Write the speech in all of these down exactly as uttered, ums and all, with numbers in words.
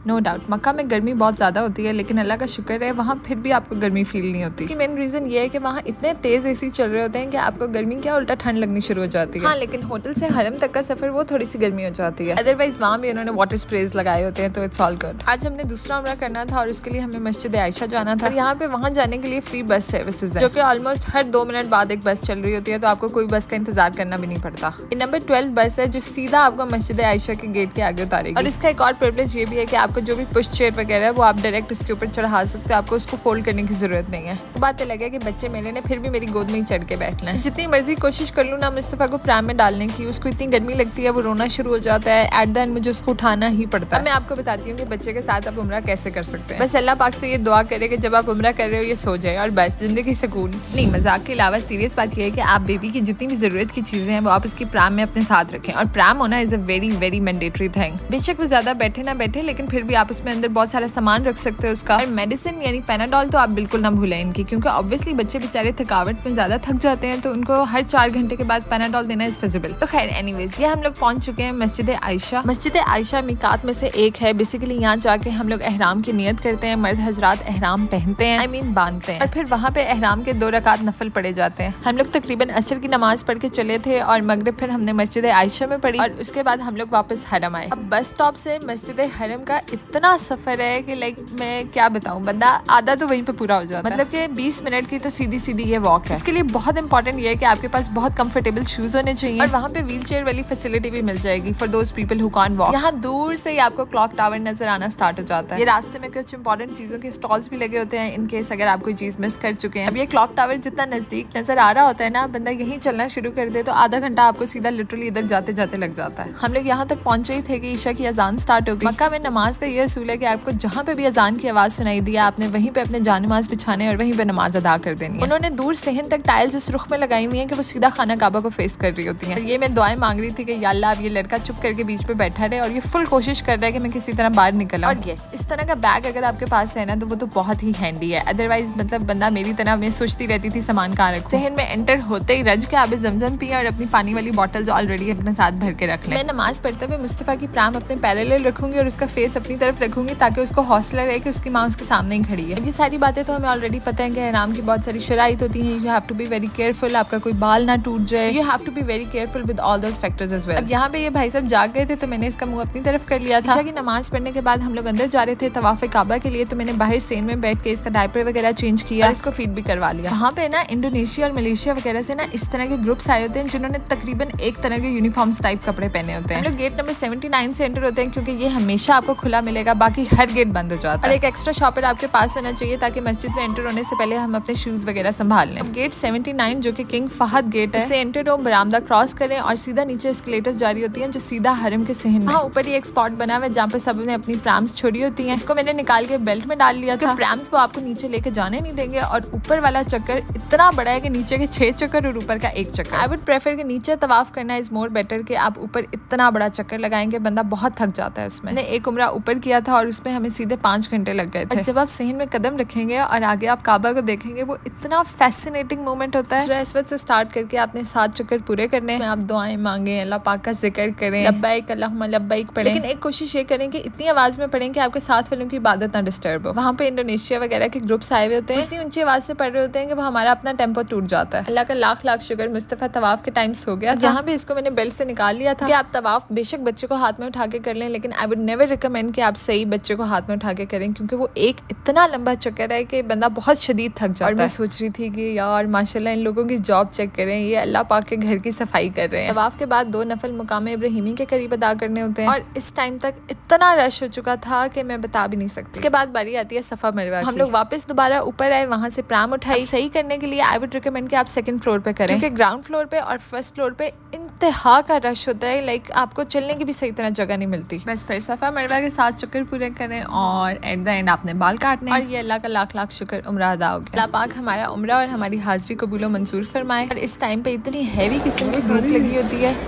No doubt मक्का में गर्मी बहुत ज़्यादा होती है, लेकिन अल्लाह का शुक्र है वहाँ फिर भी आपको गर्मी फील नहीं होती। मेन रीज़न ये है कि वहाँ इतने तेज़ एसी चल रहे होते हैं कि आपको गर्मी क्या उल्टा ठंड लगनी शुरू हो जाती है। हाँ, लेकिन होटल से हरम तक का सफ़र वो थोड़ी सी गर्मी हो जाती है। अदरवाइज वहाँ भी उन्होंने वाटर स्प्रेज लगाए होते हैं, तो इट्स ऑल गुड। आज हमने दूसरा उम्रा करना था और उसके लिए हमें मस्जिद आयशा जाना था। यहाँ पे वहाँ जाने के लिए फ्री बस सर्विसेज है, जो कि ऑलमोस्ट हर दो मिनट बाद एक बस चल रही होती है, तो आपको कोई बस का इंतजार करना भी नहीं पड़ता। ये नंबर ट्वेल्व बस है जो सीधा आपको मस्जिद आयशा के गेट के आगे उतारेगी। और इसका एक और प्रिविलेज ये भी है कि आपको जो भी पुश चेयर वगैरह है वो आप डायरेक्ट इसके ऊपर चढ़ा सकते हो, आपको उसको फोल्ड करने की जरूरत नहीं है। तो बात लगे कि बच्चे मेरे ने फिर भी मेरी गोद में ही चढ़ के बैठना है। जितनी मर्जी कोशिश कर लूँ ना मुस्तफा को प्राम में डालने की, उसको इतनी गर्मी लगती है, वो रोना शुरू हो जाता है। एट द एंड मुझे उसको उठाना ही पड़ता है। मैं आपको बताती हूँ कि बच्चे के साथ आप उम्रा कैसे कर सकते हैं। बस अल्लाह पाक से ये दुआ करे कि जब आप उम्रा कर रहे हो ये सो जाए और बस जिंदगी सुकून। नहीं, मजाक के अलावा सीरियस बात यह है कि आप बेबी की जितनी भी जरूरत की चीजें हैं वो आप उसकी प्राम में अपने साथ रखें। और प्राम होना is a very very mandatory thing. बेशक वो ज्यादा बैठे ना बैठे, लेकिन फिर भी आप उसमें अंदर बहुत सारा सामान रख सकते हो उसका। और मेडिसिन यानी पेनाडॉल तो आप बिल्कुल ना भूलें इनकी, क्योंकि ऑब्वियसली बच्चे बेचारे थकावट में ज्यादा थक जाते हैं, तो उनको हर चार घंटे के बाद पेनाडॉल देना इज फिजिबल। तो खैर एनीवेज, ये हम लोग पहुंच चुके हैं मस्जिद आयशा। मस्जिद आयशा मिकात में से एक है। बेसिकली यहाँ जाके हम लोग एहराम की नियत करते हैं। मर्द हजरात एहराम पहनते हैं, आई मीन बांधते हैं, और फिर वहाँ पे एहराम के दो रकात नफल पढ़े जाते हैं। हम लोग तकरीबन असर की नमाज पढ़ के चले थे और मगरिब फिर हमने मस्जिद आयशा में पढ़ी, और उसके बाद हम लोग वापस हरम आए। अब बस स्टॉप से मस्जिद हरम का इतना सफर है कि लाइक मैं क्या बताऊं, बंदा आधा तो वहीं पे पूरा हो जाता है। मतलब कि बीस मिनट की तो सीधी सीधी ये वॉक है। इसके लिए बहुत इंपॉर्टेंट ये है कि आपके पास बहुत कंफर्टेबल शूज होने चाहिए, और वहाँ पे व्हील चेयर वाली फैसिलिटी भी मिल जाएगी for those people who can't walk. यहाँ दूर से ही आपको क्लॉक टावर नजर आना स्टार्ट हो जाता है। ये रास्ते में कुछ इंपॉर्टेंट चीजों के स्टॉल्स भी लगे होते हैं, इन केस अगर आप कोई चीज मिस कर चुके हैं। अब ये क्लॉक टावर जितना नजदीक नजर आ रहा होता है ना, बंदा यहीं चलना शुरू कर दे तो आधा घंटा आपको सीधा लिटरली इधर जाते जाते लग जाता है। हम लोग यहाँ तक पहुंचे ही थे कि ईशा की अजान स्टार्ट हो गई। मक्का में नमाज का ये असूल है कि आपको जहाँ पे भी अजान की आवाज सुनाई दी, आपने वहीं पे अपने जानमाज बिछाने और वहीं पे नमाज अदा कर देनी है। उन्होंने दूर सेहन तक टाइल्स इस रुख में लगाई हुई है कि वो सीधा खाना काबा को फेस कर रही होती है। ये मैं दुआएं मांग रही थी कि या अल्लाह अब ये लड़का चुप करके बीच पे बैठा रहे और ये फुल कोशिश कर रहा है कि मैं किसी तरह बाहर निकला। और यस, इस तरह का बैग अगर आपके पास है ना तो वो तो बहुत ही हैंडी है। अदरवाइज मतलब बंदा मेरी तरह मैं सोचती रहती थी सामान कहाँ रखूं। सेहन में एंटर होते ही रज के आबे जमजम पिए और अपनी पानी वाली बॉटल्स ऑलरेडी अपने साथ भर के रख लें। मैं नमाज पढ़ते हुए मुस्तफा की प्राम अपने पैरेलल रखूंगी और उसका फेस अपनी तरफ रखूंगी, ताकि उसको हौसला रहे कि उसकी माँ उसके सामने ही खड़ी है। ये सारी बातें तो हमें ऑलरेडी पता है कि एहराम की बहुत सारी शराइत होती हैं। You have to be very careful, आपका कोई बाल ना टूट जाए। You have to be very careful with all those factors as well. अब यहाँ पे ये भाई साहब जाग गए थे तो मैंने इसका मुंह अपनी तरफ कर लिया था। ईशा की नमाज पढ़ने के बाद हम लोग अंदर जा रहे थे तवाफ काबा के लिए, तो मैंने बाहर सेन में बैठ के इसका डायपर वगैरह चेंज किया और इसको फीड भी करवा लिया। वहाँ पे ना इंडोनेशिया और मलेशिया वगैरह से ना इस तरह के ग्रुप्स आए होते हैं जिन्होंने तकरीबन एक तरह के यूनिफॉर्म्स टाइप कपड़े पहने होते हैं। हम लोग गेट नंबर सेवेंटी नाइन से एंटर होते हैं, क्योंकि ये हमेशा आपको खुला मिलेगा, बाकी हर गेट बंद हो जाता है। और एक एक्स्ट्रा शॉपर आपके पास होना चाहिए ताकि मस्जिद में एंटर होने से पहले हम अपने शूज वगैरह संभाल लें। गेट सेवेंटी नाइन जो कि किंग फहद गेट है, इससे एंटर हो, बरामदा क्रॉस करें और सीधा नीचे एस्केलेटर्स जारी होती हैं जो सीधा हरम के सहन में। हाँ, ऊपर ही एक स्पॉट बना हुआ है जहाँ पे सब ने अपनी प्रैम्स छोड़ी होती हैं। इसको मैंने निकाल के बेल्ट में डाल लिया था। प्रैम्स वो आपको नीचे लेके जाने नहीं देंगे, और ऊपर वाला चक्कर इतना बड़ा है कि नीचे के छह चक्कर और ऊपर का एक चक्कर। आई वुड प्रेफर कि नीचे तवाफ करना इज मोर बेटर कि आप ऊपर इतना बड़ा चक्कर लगाएंगे, बंदा बहुत थक जाता है उसमें। मैंने एक उम्रा ऊपर किया था और उसमें हमें सीधे पांच घंटे लग गए थे। जब आप सहन में कदम रखेंगे और आगे आप काबा को देखेंगे, वो इतना फैसिनेटिंग मोमेंट होता है। इस वक्त से स्टार्ट करके आपने सात चक्कर पूरे करने हैं। आप दुआएं मांगे, अल्लाह पाक का जिक्र करें, लब्बैक अल्लाहुम्मा लब्बैक पढ़ें, लेकिन एक कोशिश ये करें कि इतनी आवाज में पढ़ें कि आपके साथ वालों की इबादत ना डिस्टर्ब हो। वहाँ पे इंडोनेशिया वगैरह के ग्रुप्स आए हुए होते हैं, इतनी ऊंची आवाज से पढ़ रहे होते हैं कि वो हमारा अपना टेम्पो टूट जाता है। अल्लाह का लाख लाख शुक्र, मुस्तफा तवाफ के टाइम सो गया। यहाँ भी इसको मैंने बेल्ट से निकाल लिया था कि आप तवाफ बेशक बच्चे को हाथ में उठा के कर लें, लेकिन आई वुड नेवर रिकमेंड कि आप सही बच्चे को हाथ में उठा के करें, क्योंकि वो एक इतना लंबा चक्कर है कि बंदा बहुत शदीद थक जाता है। और मैं सोच रही थी कि यार माशाल्लाह इन लोगों की जॉब चेक करें, ये अल्लाह पाक के घर की सफाई कर रहे हैं। तवाफ के बाद दो नफल मुकाम इब्राहिमी के करीब अदा करने होते हैं, और इस टाइम तक इतना रश हो चुका था कि मैं बता भी नहीं सकती। इसके बाद बारी आती है सफा मरवा। हम लोग वापस दोबारा ऊपर आए, वहाँ से प्राम उठाई। सही करने के लिए आई वुड रिकमेंड कि आप सेकंड फ्लोर पे करें, क्योंकि ग्राउंड फ्लोर पे और फर्स्ट फ्लोर पे इंतहा का रश होता है। लाइक आपको चलने की भी सही तरह जगह नहीं मिलती। बस फिर सफा मरवा के साथ चक्कर पूरे करें और एट द एंड आपने बाल काटने, और ये अल्लाह का लाख लाख शुक्र उम्रा अदा हो गया। अल्लाह पाक हमारा उम्रा और हमारी हाजिरी कबूलो मंसूर फरमाए। और इस टाइम पे इतनी हैवी किस्म की भूख लगी होती है,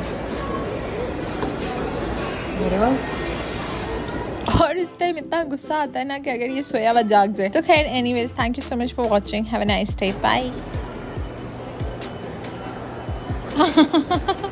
और इस टाइम इतना गुस्सा आता है ना कि अगर ये सोया हुआ जाग जाए। तो खैर anyways, thank you so much for watching, have a nice day, bye.